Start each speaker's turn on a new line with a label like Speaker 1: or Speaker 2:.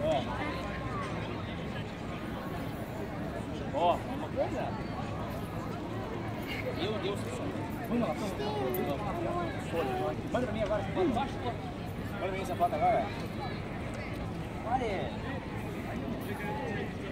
Speaker 1: Ó, uma coisa. Meu Deus do céu. Vamos lá, manda pra mim agora, você pode baixo. Manda pra mim essa foto agora. Olha.